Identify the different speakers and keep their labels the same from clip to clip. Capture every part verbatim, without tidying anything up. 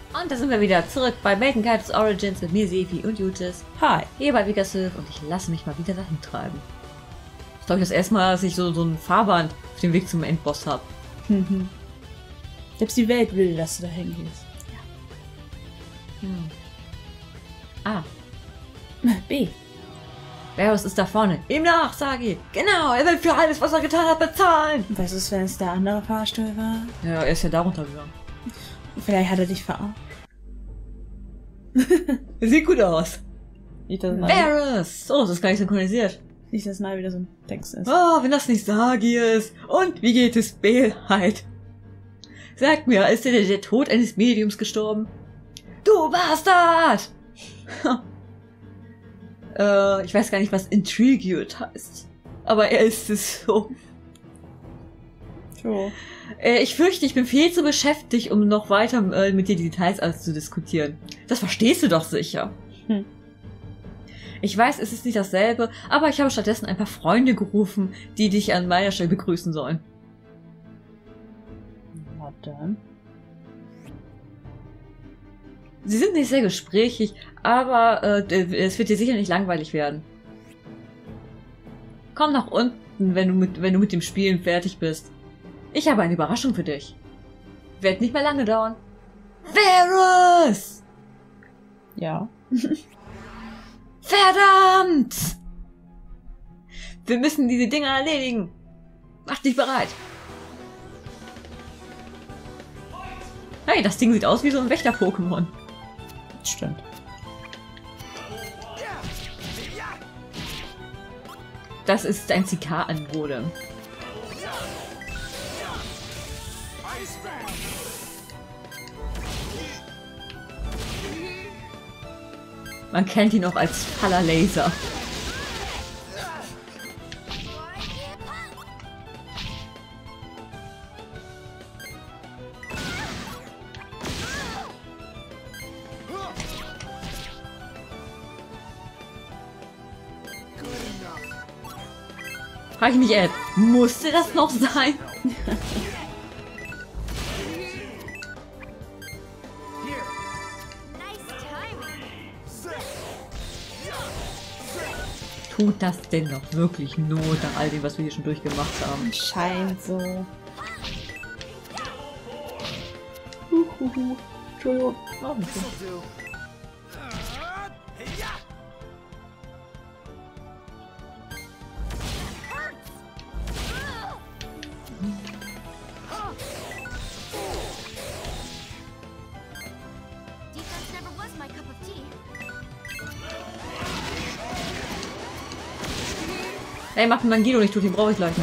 Speaker 1: Und da sind wir wieder zurück bei Maiden Guides Origins mit mir, Sefi und Jutis.
Speaker 2: Hi.
Speaker 1: Hier bei Vigasylph und ich lasse mich mal wieder dahin treiben. Das ist glaube ich das erste Mal, dass ich so, so ein Fahrband auf dem Weg zum Endboss habe.
Speaker 2: Mhm. Selbst die Welt will, dass du da hingehst.
Speaker 1: Ja. Hm. A.
Speaker 2: B.
Speaker 1: Varus ist da vorne. Ihm nach, Sagi. Genau, er will für alles, was er getan hat, bezahlen.
Speaker 2: Was ist, wenn es der andere Fahrstuhl war?
Speaker 1: Ja, er ist ja darunter gegangen.
Speaker 2: Vielleicht hat er dich verarscht.
Speaker 1: Sieht gut aus.
Speaker 2: Nicht, dass Navi,
Speaker 1: Varus! Oh, das ist gar nicht synchronisiert.
Speaker 2: nicht, dass Navi wieder so ein Text ist.
Speaker 1: Oh, wenn das nicht Sagi ist. Und wie geht es Belheit? Sag mir, ist dir der Tod eines Mediums gestorben? Du Bastard! äh, ich weiß gar nicht, was Intrigued heißt. Aber er ist es so.
Speaker 2: So.
Speaker 1: Äh, ich fürchte, ich bin viel zu beschäftigt, um noch weiter äh, mit dir die Details auszudiskutieren. Das verstehst du doch sicher.
Speaker 2: Hm.
Speaker 1: Ich weiß, es ist nicht dasselbe, aber ich habe stattdessen ein paar Freunde gerufen, die dich an meiner Stelle begrüßen sollen.
Speaker 2: Na dann.
Speaker 1: Sie sind nicht sehr gesprächig, aber äh, es wird dir sicher nicht langweilig werden. Komm nach unten, wenn du mit, wenn du mit dem Spielen fertig bist. Ich habe eine Überraschung für dich. Wird nicht mehr lange dauern. Varus!
Speaker 2: Ja.
Speaker 1: Verdammt! Wir müssen diese Dinger erledigen. Mach dich bereit. Hey, das Ding sieht aus wie so ein Wächter-Pokémon.
Speaker 2: Stimmt.
Speaker 1: Das ist ein Zikadenbode. Man kennt ihn auch als Faller Laser. Frag ich mich, Ed, musste das noch sein? Tut das denn noch wirklich Not nach all dem, was wir hier schon durchgemacht haben?
Speaker 2: Scheint so. Huhuhu. Entschuldigung.
Speaker 1: Oh, okay. Ey, mach den Mangido nicht tot, den brauche ich gleich noch.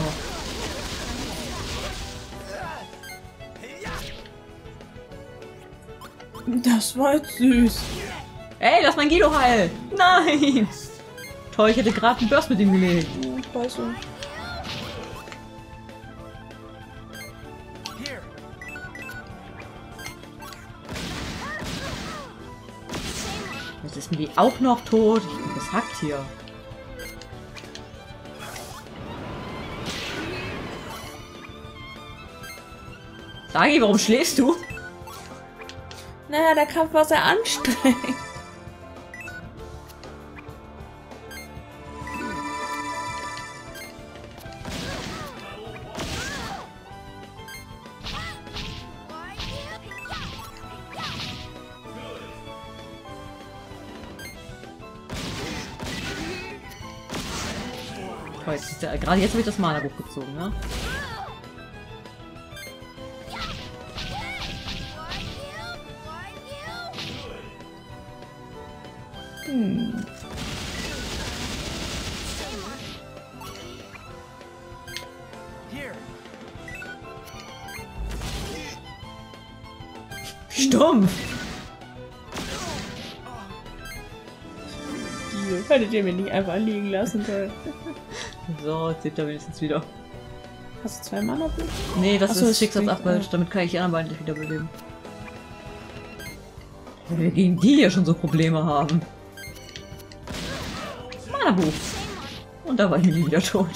Speaker 2: Das war jetzt süß.
Speaker 1: Ey, lass Mangido heilen! Nein! Toll, ich hätte gerade einen Burst mit ihm gelegt.
Speaker 2: Ich weiß nicht.
Speaker 1: Jetzt ist Millie auch noch tot. Ich bin gehackt hier. Sagi, warum schläfst du?
Speaker 2: Naja, der Kampf war sehr anstrengend.
Speaker 1: Oh, jetzt ist der, gerade jetzt habe ich das Mana-Buch gezogen, ne?
Speaker 2: Hm.
Speaker 1: Stumpf!
Speaker 2: Die könntet ihr mir nicht einfach liegen lassen können.
Speaker 1: So, jetzt lebt er wenigstens wieder.
Speaker 2: Hast du zwei Mana?
Speaker 1: Nee, das
Speaker 2: Ach so,
Speaker 1: ist
Speaker 2: das
Speaker 1: Schicksalsabwald,
Speaker 2: stimmt,
Speaker 1: damit kann ich die anderen beiden nicht wiederbeleben. Wenn wir gegen die ja schon so Probleme haben. Mana-Buch! Und da war Millie wieder tot.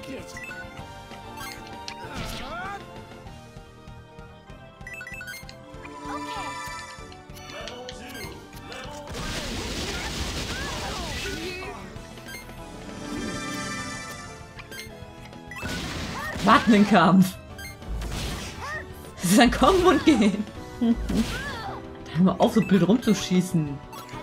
Speaker 1: Warten den Kampf. Das ist ein Kommen und Gehen. Da haben wir auf, so blöd rumzuschießen.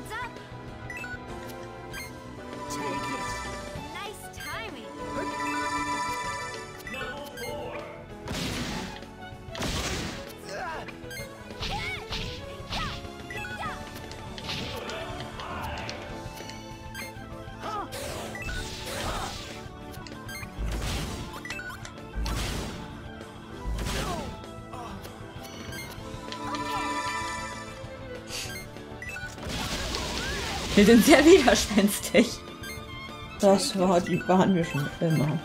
Speaker 1: Wir sind sehr widerspenstig.
Speaker 2: Das war die waren wir schon immer.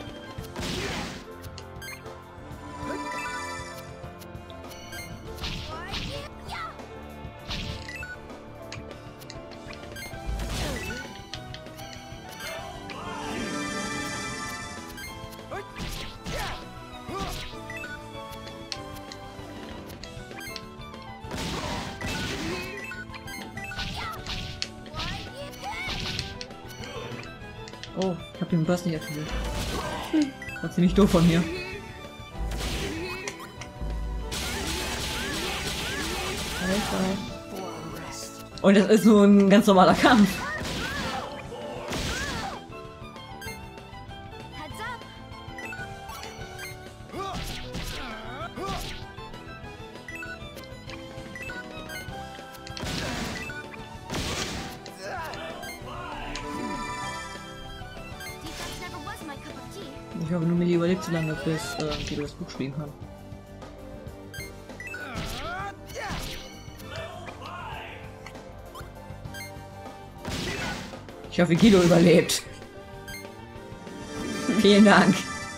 Speaker 1: Oh, ich hab den Burst nicht aktiviert. War ziemlich doof von mir. Und das ist nur ein ganz normaler Kampf. Ich hoffe, nur Millie überlebt so lange, bis äh, die das Buch spielen kann. Ich hoffe, Guido überlebt. Vielen Dank.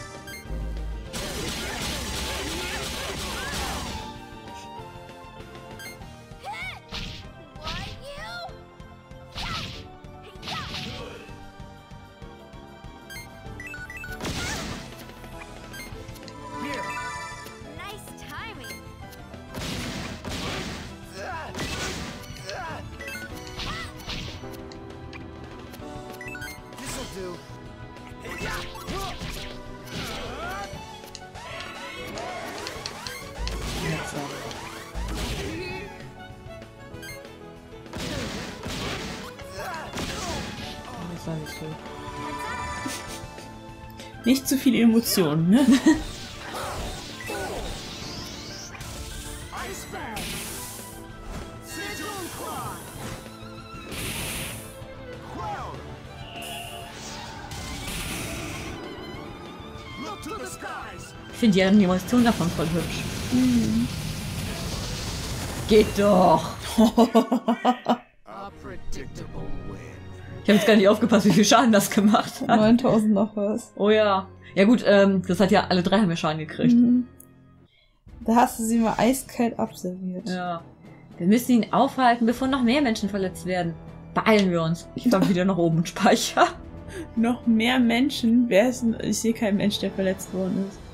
Speaker 1: Das war nicht so.
Speaker 2: Nicht zu viele Emotionen, ne?
Speaker 1: Ich finde die Animation davon voll hübsch. Mhm. Geht doch! Ich habe jetzt gar nicht aufgepasst, wie viel Schaden das gemacht hat.
Speaker 2: neuntausend noch was.
Speaker 1: Oh ja. Ja gut, ähm, das hat ja alle drei haben ja Schaden gekriegt.
Speaker 2: Mhm. Da hast du sie mal eiskalt abserviert.
Speaker 1: Ja. Wir müssen ihn aufhalten, bevor noch mehr Menschen verletzt werden. Beeilen wir uns. Ich fahre wieder nach oben und speicher.
Speaker 2: Noch mehr Menschen? Wer ist denn? Ich sehe keinen Mensch, der verletzt worden ist.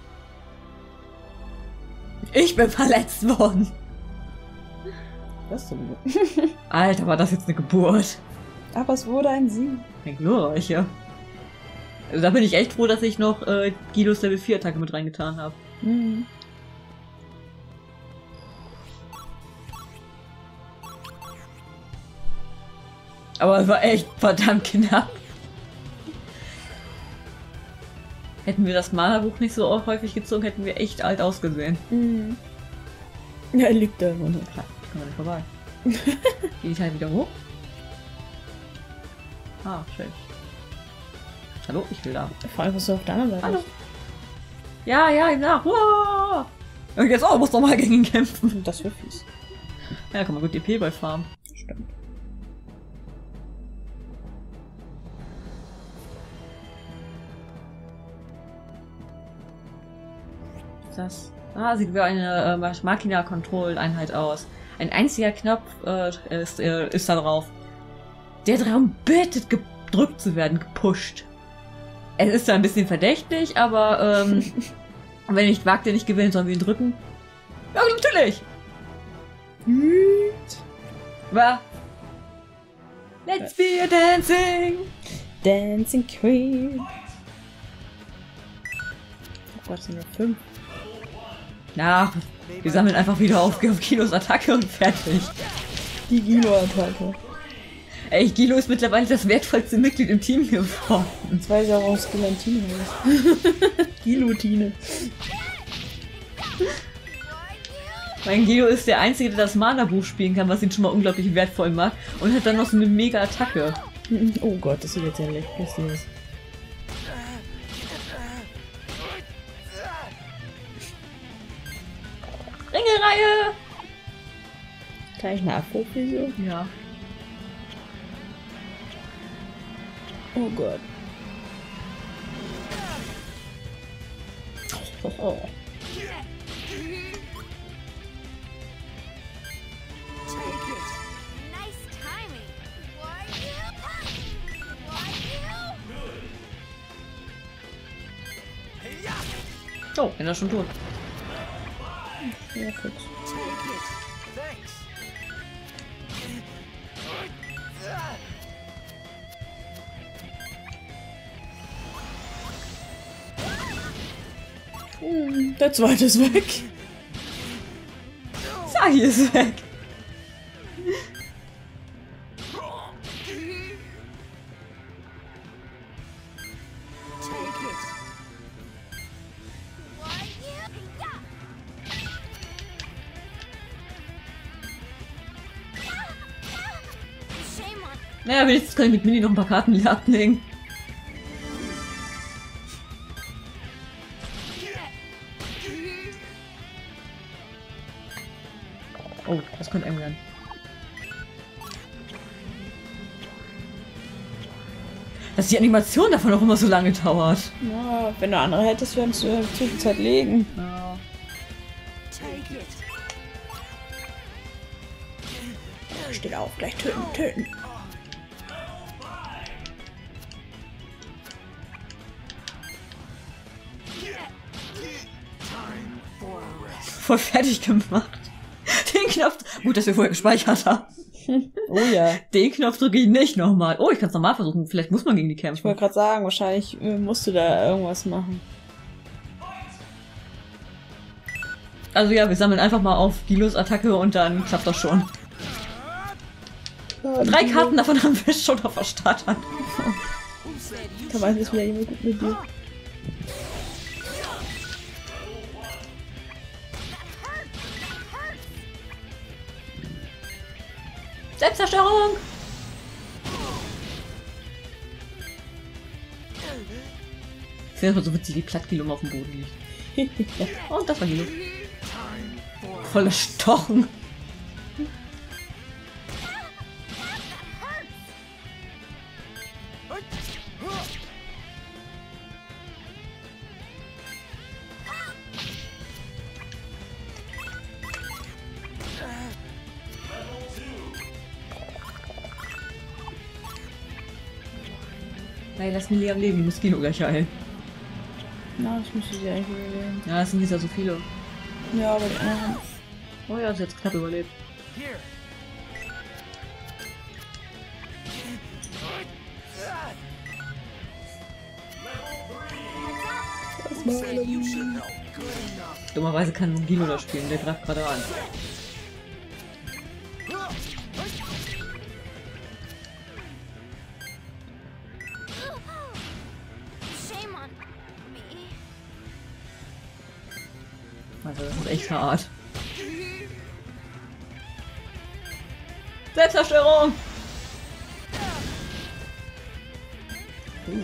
Speaker 1: Ich bin verletzt worden.
Speaker 2: Was zum
Speaker 1: Alter, war das jetzt eine Geburt.
Speaker 2: Aber es wurde ein Sieg.
Speaker 1: Ein glorreicher. Also da bin ich echt froh, dass ich noch äh, Guidos Level vier Attacke mit reingetan habe.
Speaker 2: Mhm.
Speaker 1: Aber es war echt verdammt knapp. Hätten wir das Mana-Buch nicht so auch häufig gezogen, hätten wir echt alt ausgesehen.
Speaker 2: Mhm. Ja, er liegt da immer noch.
Speaker 1: Klar, ich komme nicht vorbei. Gehe ich halt wieder hoch? Ah, schön. Hallo, ich will da.
Speaker 2: Vor allem, was du auf der anderen Seite
Speaker 1: Hallo. Ja, ja, ihm nach. Wow. Und jetzt auch, muss doch mal gegen ihn kämpfen.
Speaker 2: Das wäre fies.
Speaker 1: Ja, kann man gut D P bei farmen.
Speaker 2: Stimmt.
Speaker 1: Das ah, sieht wie eine äh, Machina-Control-Einheit aus. Ein einziger Knopf äh, ist, äh, ist da drauf. Der darum bittet, gedrückt zu werden, gepusht. Es ist zwar ein bisschen verdächtig, aber ähm, wenn er nicht wagt, der nicht gewinnt, sollen wir ihn drücken? Ja, natürlich! War. Let's be a dancing!
Speaker 2: Dancing Queen. Oh Gott, sind nur fünf.
Speaker 1: Na, wir sammeln einfach wieder auf, gehen auf Gilos Attacke und fertig.
Speaker 2: Die Gilo-Attacke.
Speaker 1: Ey, Gilo ist mittlerweile das wertvollste Mitglied im Team geworden.
Speaker 2: Jetzt weiß ich auch, was Gelantine heißt. Gilotine.
Speaker 1: Mein Gilo ist der Einzige, der das Mana-Buch spielen kann, was ihn schon mal unglaublich wertvoll macht. Und hat dann noch so eine mega Attacke.
Speaker 2: Oh Gott, das sieht jetzt ja lustig aus.
Speaker 1: Ringelreihe!
Speaker 2: Gleich eine Afro-Frisur?
Speaker 1: Ja.
Speaker 2: Oh Gott. Oh, oh.
Speaker 1: Oh, bin er schon tot.
Speaker 2: Ja, fix. Hm, der zweite ist weg.
Speaker 1: Sagi ist weg. Naja, wenigstens kann ich mit Mini noch ein paar Karten in die Hand legen. Oh, das könnte eng werden. Dass die Animation davon auch immer so lange dauert.
Speaker 2: Ja, wenn du andere hättest, würdest du in der Zwischenzeit legen.
Speaker 1: Ja.
Speaker 2: Steht auf, gleich töten, töten.
Speaker 1: Voll fertig gemacht. Den Knopf... Gut, dass wir vorher gespeichert haben.
Speaker 2: Oh ja.
Speaker 1: Den Knopf drücke ich nicht nochmal. Oh, ich kann es nochmal versuchen. Vielleicht muss man gegen die kämpfen.
Speaker 2: Ich wollte gerade sagen, wahrscheinlich äh, musst du da irgendwas machen.
Speaker 1: Also ja, wir sammeln einfach mal auf Gilos Attacke und dann klappt das schon.
Speaker 2: Ja,
Speaker 1: Drei
Speaker 2: Gilo.
Speaker 1: Karten davon haben wir schon auf der Starthand.
Speaker 2: Da weiß es wieder jemand gut mit dir.
Speaker 1: Selbstzerstörung! Ich finde das so witzig, wie platt Gilo auf dem Boden liegt. Und das war Gilo. Voller Stochen. Nein, lass Millie am Leben, die muss Gilo gleich heilen.
Speaker 2: Na, das müsste sie eigentlich überleben.
Speaker 1: Ja, es sind jetzt ja so viele.
Speaker 2: Ja, aber die anderen.
Speaker 1: Oh ja, sie hat knapp überlebt. Dummerweise kann nur Gilo das spielen, der greift gerade an. Also das ist echt hart. Selbstzerstörung! Uh.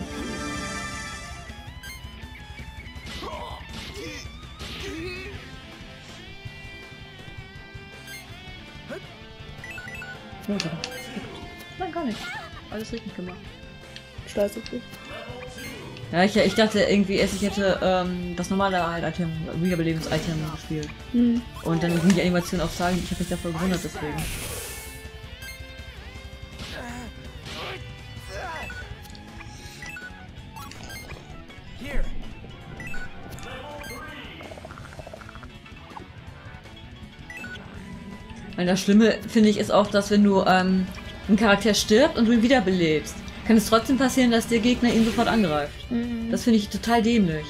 Speaker 1: Oh, nein, gar nicht. Alles richtig gemacht.
Speaker 2: Stolz auf dich.
Speaker 1: Ja, ich, ich dachte irgendwie erst, ich hätte ähm, das normale halt Item, Wiederbelebens-Item gespielt.
Speaker 2: Hm.
Speaker 1: Und dann ging die Animation auf Sagen, ich habe mich da voll gewundert deswegen. Weil das Schlimme, finde ich, ist auch, dass wenn du ähm, ein Charakter stirbt und du ihn wiederbelebst, kann es trotzdem passieren, dass der Gegner ihn sofort angreift.
Speaker 2: Mhm.
Speaker 1: Das finde ich total dämlich.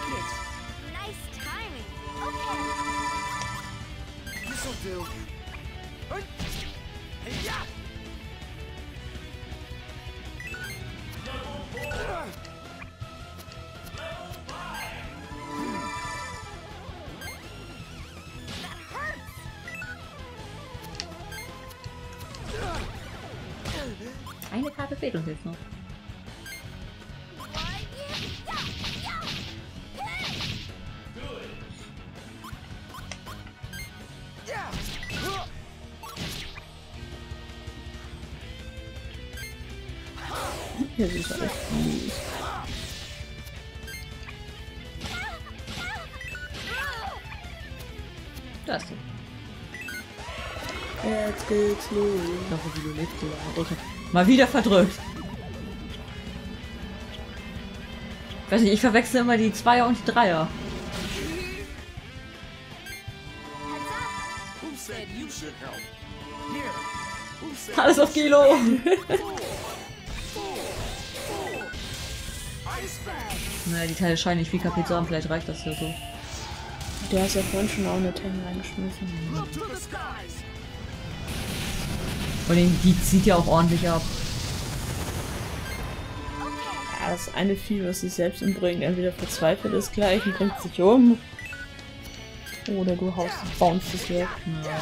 Speaker 1: Eine Karte fehlt uns jetzt noch.
Speaker 2: Ja, sie ist echt mies.
Speaker 1: Da ist sie.
Speaker 2: Jetzt geht's los.
Speaker 1: Ich hoffe, wie du lebst, du Arsch. Mal wieder verdrückt. Ich weiß nicht, ich verwechsel immer die Zweier und die Dreier. Alles auf Kilo. Naja, die Teile scheinen nicht viel K P zu haben, vielleicht reicht das ja so.
Speaker 2: Der hat ja vorhin schon auch eine Tank reingeschmissen.
Speaker 1: Vor allem, die zieht ja auch ordentlich ab.
Speaker 2: Ja, das eine Vieh, was sich selbst umbringt, entweder verzweifelt es gleich und bringt sich um. Oder du haust und bounce es weg.
Speaker 1: Ja.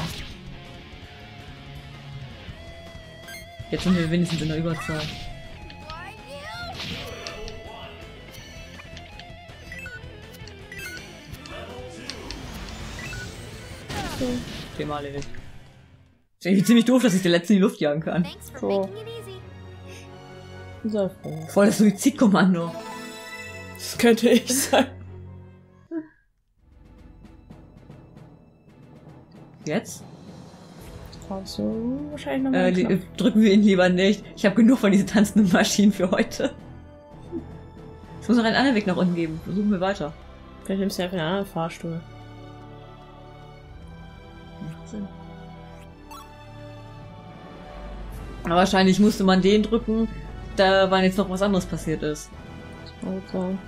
Speaker 1: Jetzt sind wir wenigstens in der Überzahl.
Speaker 2: So.
Speaker 1: Thema erledigt. Ist irgendwie ziemlich doof, dass ich den letzten in die Luft jagen kann.
Speaker 2: So. So froh.
Speaker 1: Voll das Suizidkommando.
Speaker 2: Das könnte ich sein.
Speaker 1: Jetzt?
Speaker 2: Brauchst du wahrscheinlich noch mal
Speaker 1: Äh,
Speaker 2: einen
Speaker 1: li- drücken wir ihn lieber nicht. Ich habe genug von diesen tanzenden Maschinen für heute. Es muss noch einen anderen Weg nach unten geben. Versuchen wir weiter.
Speaker 2: Vielleicht nimmst du einfach einen anderen Fahrstuhl.
Speaker 1: Macht Sinn. Aber wahrscheinlich musste man den drücken, da wann jetzt noch was anderes passiert ist.
Speaker 2: Das kann gut sein.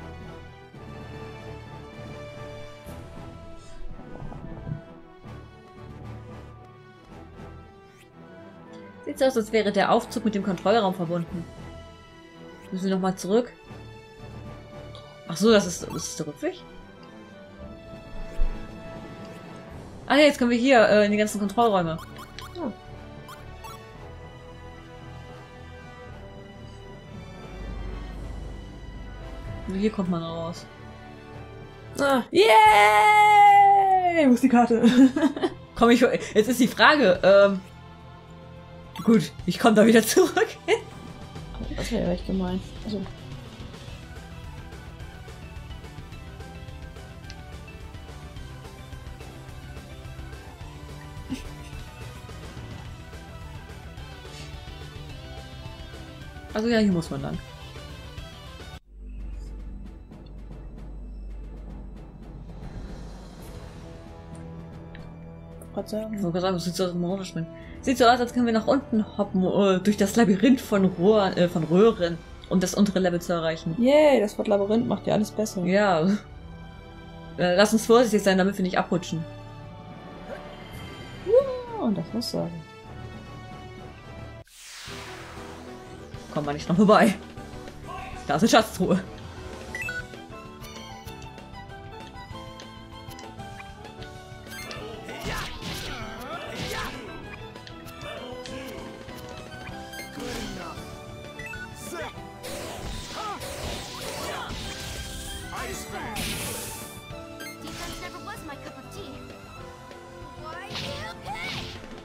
Speaker 1: Sieht so aus, als wäre der Aufzug mit dem Kontrollraum verbunden. Müssen wir nochmal zurück? Ach so, das ist, das ist der Rückweg? Ah ja, jetzt können wir hier äh, in die ganzen Kontrollräume.
Speaker 2: Oh.
Speaker 1: Hier kommt man raus.
Speaker 2: Ah, yay! Wo ist die Karte?
Speaker 1: Komm ich. Jetzt ist die Frage, ähm. Gut, ich komme da wieder zurück.
Speaker 2: Das wäre ja echt gemein. Also.
Speaker 1: Also ja, hier muss man lang.
Speaker 2: Gott sei Dank.
Speaker 1: Ich wollte sagen, das sieht so aus, als Morgen springen. Sieht so aus, als können wir nach unten hoppen, äh, durch das Labyrinth von, Rohr, äh, von Röhren, um das untere Level zu erreichen.
Speaker 2: Yay, das Wort Labyrinth macht ja alles besser.
Speaker 1: Ja. Äh, lass uns vorsichtig sein, damit wir nicht abrutschen.
Speaker 2: Ja, und das muss sagen.
Speaker 1: Kommen wir nicht dran vorbei. Da ist eine Schatztruhe.
Speaker 3: Defense never was my cup of tea. Why you pay?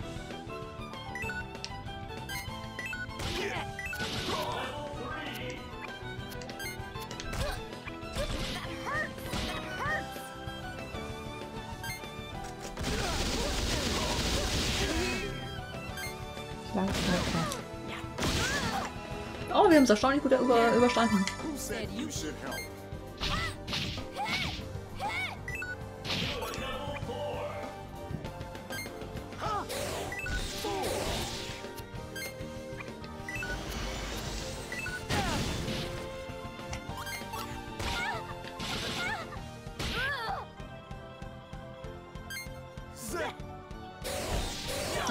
Speaker 3: That hurts! That hurts!
Speaker 2: Langsam.
Speaker 1: Oh, wir haben es erstaunlich gut über, überstanden.
Speaker 4: Who said you should help?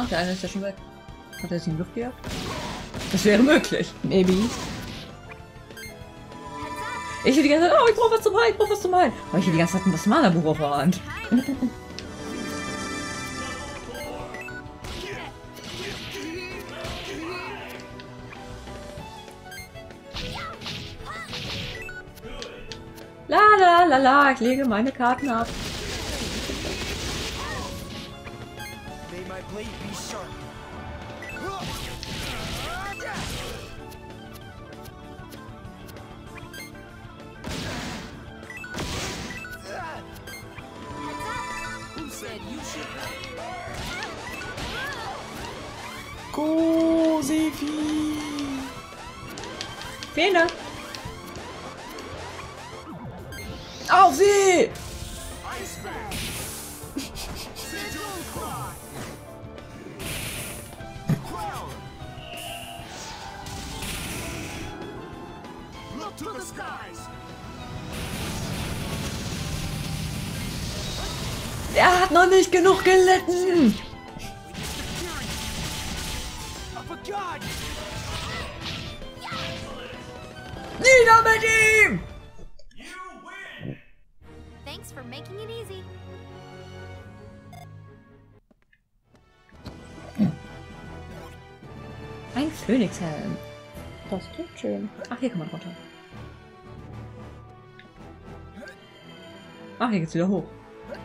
Speaker 1: Ach, der eine ist ja schon weg. Hat er sich in die Luft gejagt? Das wäre möglich.
Speaker 2: Maybe.
Speaker 1: Ich will die ganze Zeit, oh, ich brauch was zum Heilen, ich brauch was zum Heilen. Aber ich will die ganze Zeit das Mana-Buch auf der Hand. La la la la, ich lege meine Karten ab.
Speaker 4: May my blade be sharp. Who said you should?
Speaker 2: Go, Sefi!
Speaker 1: Vielen Dank. Auf sie!
Speaker 4: Look to the skies.
Speaker 1: Er hat noch nicht genug gelitten.
Speaker 4: Up a god.
Speaker 1: Nieder mit ihm!
Speaker 3: Thanks for making it easy.
Speaker 1: Ein Phönixhelm.
Speaker 2: Das klingt schön.
Speaker 1: Ach, hier kann man runter. Ach, hier geht's wieder hoch.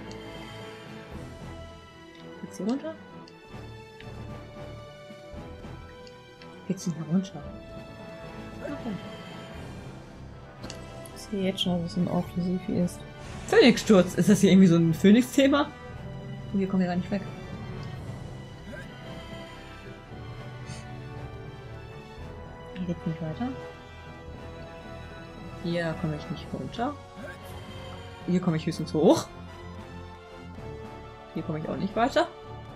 Speaker 1: Geht's hier runter? Geht's denn hier runter? Okay.
Speaker 2: Ich sehe jetzt schon, dass es ein Ort für Sefi ist.
Speaker 1: Phönixsturz. Ist das hier irgendwie so ein Phönix-Thema? Oh, hier kommen wir gar nicht weg. Hier geht's nicht weiter. Hier komme ich nicht runter. Hier komme ich höchstens hoch. Hier komme ich auch nicht weiter.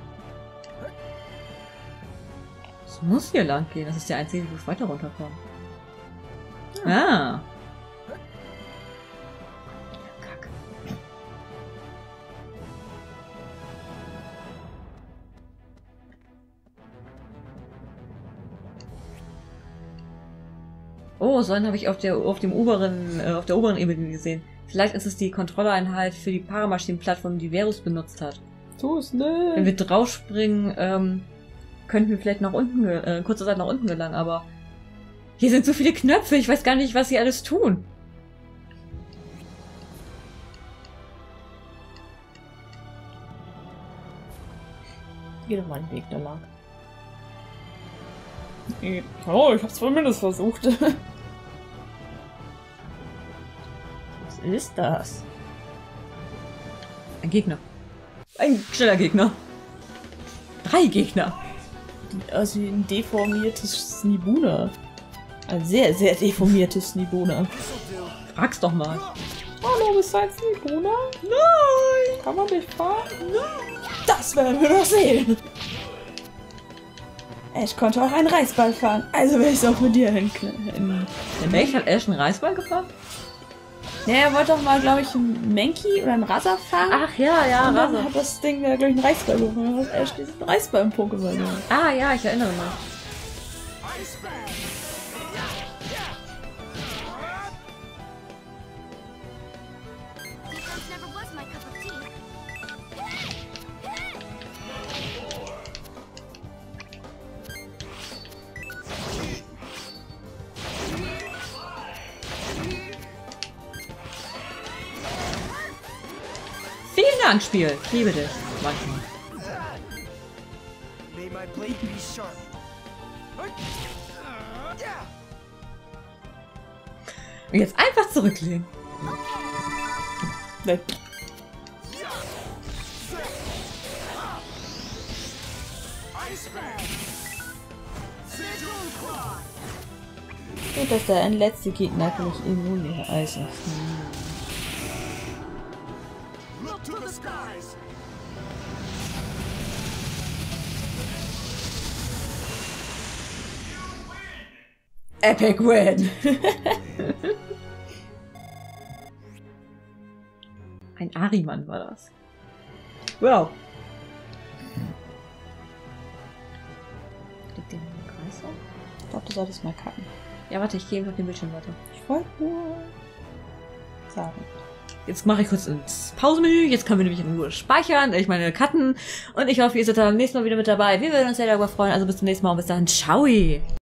Speaker 1: Es muss hier lang gehen. Das ist der einzige, wo ich weiter runterkomme. Ah. Kack. Oh, so einen habe ich auf der auf dem oberen äh, auf der oberen Ebene gesehen. Vielleicht ist es die Kontrolleinheit für die Paramaschinenplattform, die Verus benutzt hat.
Speaker 2: So ist
Speaker 1: Wenn
Speaker 2: ne.
Speaker 1: wir draufspringen, ähm, könnten wir vielleicht nach unten, ge- äh, kurze Zeit nach unten gelangen, aber hier sind so viele Knöpfe, ich weiß gar nicht, was sie alles tun.
Speaker 2: Geh doch mal einen Weg da lang. Oh, ich hab's zumindest versucht. Was ist das?
Speaker 1: Ein Gegner. Ein schneller Gegner. Drei Gegner.
Speaker 2: Sieht aus wie ein deformiertes Snibuna. Ein sehr, sehr deformiertes Snibuna.
Speaker 1: Frag's doch mal.
Speaker 2: Hallo, bist du ein Snibuna?
Speaker 1: Nein!
Speaker 2: Kann man dich fahren? Nein! Das werden wir noch sehen! Ash konnte auch einen Reisball fahren, also will ich es auch mit dir hinknallen.
Speaker 1: In welch hat Ash einen Reisball gefahren?
Speaker 2: Ja, er wollte doch mal, glaube ich, einen Mankey oder einen Rasa fahren.
Speaker 1: Ach ja, ja,
Speaker 2: und dann
Speaker 1: Rasa.
Speaker 2: hat das Ding da, glaube ich, einen Reisball gefahren. Dann hat Ash diesen Reisball im Pokémon gemacht.
Speaker 1: Ah ja, ich erinnere mich.
Speaker 3: Defense never was my cup of tea.
Speaker 1: Vielen Dank, Spiel. Ich liebe dich. Manchmal.
Speaker 4: May my blade be sharp.
Speaker 1: Und jetzt einfach zurücklehnen.
Speaker 2: Weg. Gut, dass der ein letzter Gegner für mich immun wäre. Also.
Speaker 4: Look to the skies.
Speaker 1: Epic Win. Ein Ariman war das. Wow.
Speaker 2: so? Ich glaube, du solltest mal cutten.
Speaker 1: Ja, warte, ich gehe eben auf den Bildschirm weiter.
Speaker 2: Ich wollte nur sagen.
Speaker 1: Jetzt mache ich kurz ins Pausenmenü. Jetzt können wir nämlich in Ruhe speichern. Ich meine, cutten. Und ich hoffe, ihr seid dann beim nächsten Mal wieder mit dabei. Wir würden uns sehr darüber freuen. Also bis zum nächsten Mal und bis dahin. Ciao!